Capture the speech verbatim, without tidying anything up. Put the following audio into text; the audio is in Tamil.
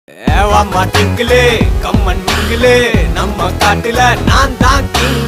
ஏவாமா டிங்கிலே கம்மன் மிங்கிலே நம்ம காட்டுல நான் தான் கிங்